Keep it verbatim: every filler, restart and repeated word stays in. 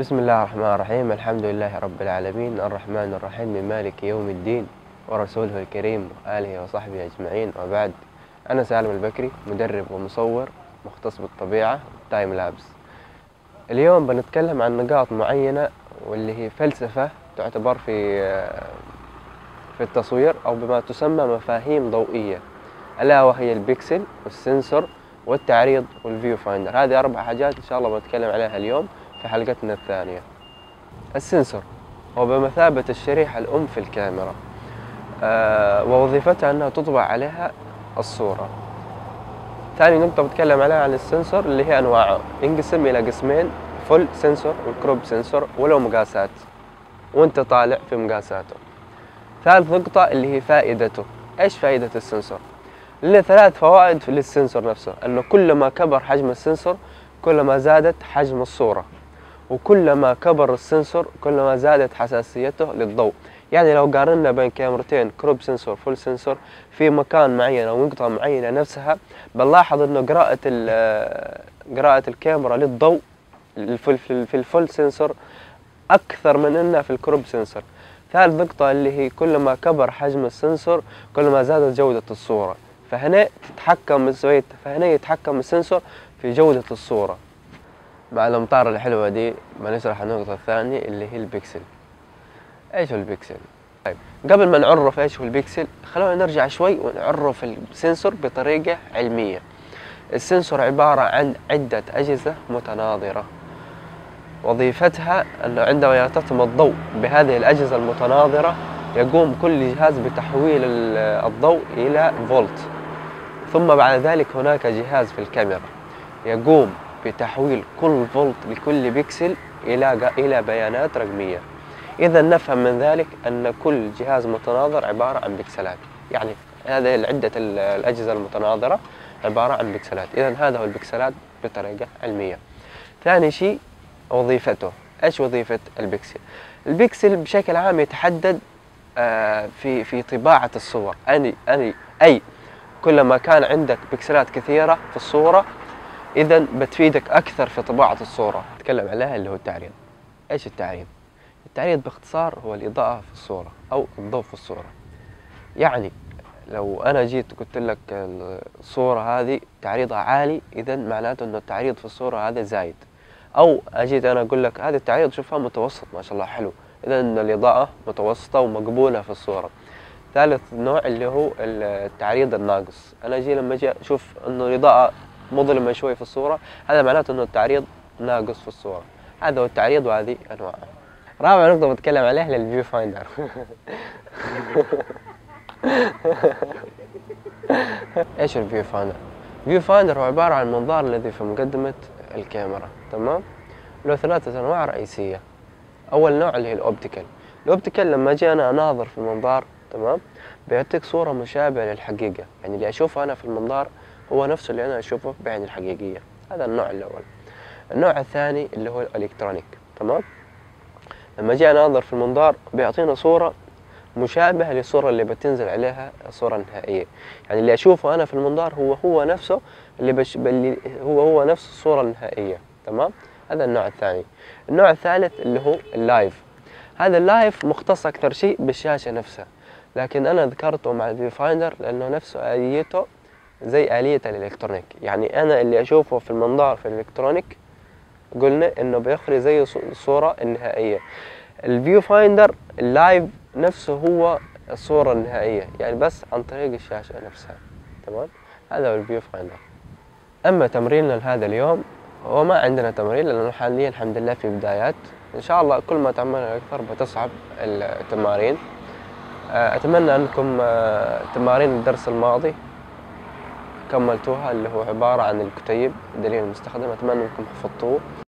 بسم الله الرحمن الرحيم. الحمد لله رب العالمين الرحمن الرحيم مالك يوم الدين ورسوله الكريم وآله وصحبه أجمعين، وبعد. أنا سالم البكري، مدرب ومصور مختص بالطبيعة تايم لابس. اليوم بنتكلم عن نقاط معينة واللي هي فلسفة تعتبر في في التصوير أو بما تسمى مفاهيم ضوئية، ألا وهي البكسل والسنسور والتعريض والفيو فايندر. هذه أربع حاجات إن شاء الله بنتكلم عليها اليوم في حلقتنا الثانية. السنسور هو بمثابة الشريحة الأم في الكاميرا، أه ووظيفتها أنها تطبع عليها الصورة. ثاني نقطة بتكلم عليها عن السنسور اللي هي أنواعه، ينقسم إلى قسمين: فول سنسور والكروب سنسور، ولو مقاسات وانت طالع في مقاساته. ثالث نقطة اللي هي فائدته. ايش فائدة السنسور؟ لنا ثلاث فوائد للسنسور نفسه، أنه كلما كبر حجم السنسور كلما زادت حجم الصورة، وكلما كبر السنسور كلما زادت حساسيته للضوء. يعني لو قارنا بين كاميرتين كروب سنسور فول سنسور في مكان معين أو نقطة معينة نفسها، بنلاحظ أنه قراءة قراءة الكاميرا للضوء في الفول سنسور أكثر من أنها في الكروب سنسور. ثالث نقطة اللي هي كلما كبر حجم السنسور كلما زادت جودة الصورة، فهنا تتحكم فهنا يتحكم السنسور في جودة الصورة. مع الأمطار الحلوة دي بنشرح النقطة الثانية اللي هي البكسل. ايش هو البكسل؟ طيب، قبل ما نعرف ايش هو البكسل خلونا نرجع شوي ونعرف السنسور بطريقة علمية. السنسور عبارة عن عدة أجهزة متناظرة، وظيفتها أنه عندما يرتطم الضوء بهذه الأجهزة المتناظرة يقوم كل جهاز بتحويل الضوء إلى فولت، ثم بعد ذلك هناك جهاز في الكاميرا يقوم بتحويل كل فولت لكل بكسل إلى إلى بيانات رقمية. إذا نفهم من ذلك أن كل جهاز متناظر عبارة عن بكسلات، يعني هذه العدة الأجهزة المتناظرة عبارة عن بكسلات. إذا هذا هو البكسلات بطريقة علمية. ثاني شيء وظيفته. ايش وظيفة البكسل؟ البكسل بشكل عام يتحدد في في طباعة الصور. أي أي أي كلما كان عندك بكسلات كثيرة في الصورة إذا بتفيدك أكثر في طباعة الصورة. نتكلم عليها اللي هو التعريض. ايش التعريض؟ التعريض باختصار هو الإضاءة في الصورة أو الضوء في الصورة. يعني لو أنا جيت قلت لك الصورة هذه تعريضها عالي، إذا معناته إنه التعريض في الصورة هذا زايد. أو أجيت أنا أقول لك هذا التعريض شوفها متوسط ما شاء الله حلو، إذا إن الإضاءة متوسطة ومقبولة في الصورة. ثالث نوع اللي هو التعريض الناقص. أنا أجي لما أجي أشوف إنه الإضاءة مظلمة شوي في الصورة، هذا معناته إنه التعريض ناقص في الصورة. هذا هو التعريض وهذه أنواعه. رابع نقطة بتكلم عليها للفيو فايندر. ايش الفيو فايندر؟ الفيو فايندر هو عبارة عن المنظار الذي في مقدمة الكاميرا، تمام؟ له ثلاثة أنواع رئيسية. أول نوع اللي هي الأوبتيكال. الأوبتيكال لما أجي أنا أناظر في المنظار، تمام، بيعطيك صورة مشابهة للحقيقة، يعني اللي أشوفه أنا في المنظار هو نفسه اللي أنا أشوفه بعين الحقيقية. هذا النوع الأول. النوع الثاني اللي هو الإلكترونيك، تمام؟ لما أجي أناظر في المنظار بيعطينا صورة مشابهة للصورة اللي بتنزل عليها الصورة النهائية، يعني اللي أشوفه أنا في المنظار هو هو نفسه اللي, بش... اللي هو هو نفس الصورة النهائية، تمام؟ هذا النوع الثاني. النوع الثالث اللي هو اللايف. هذا اللايف مختص أكثر شيء بالشاشة نفسها، لكن أنا ذكرته مع الفيو فايندر لأنه نفسه آليته زي آلية الإلكترونيك. يعني أنا اللي أشوفه في المنظار في الإلكترونيك قلنا إنه بيخرج زي الصورة النهائية. الفيو فايندر اللايف نفسه هو الصورة النهائية، يعني بس عن طريق الشاشة نفسها، تمام؟ هذا هو الفيو فايندر. أما تمريننا لهذا اليوم هو ما عندنا تمرين لأنه حاليا الحمد لله في بدايات. إن شاء الله كل ما تعملنا أكثر بتصعب التمارين. أتمنى أنكم تمارين الدرس الماضي كملتوها اللي هو عبارة عن الكتيب دليل المستخدم، أتمنى أنكم حفظتوه.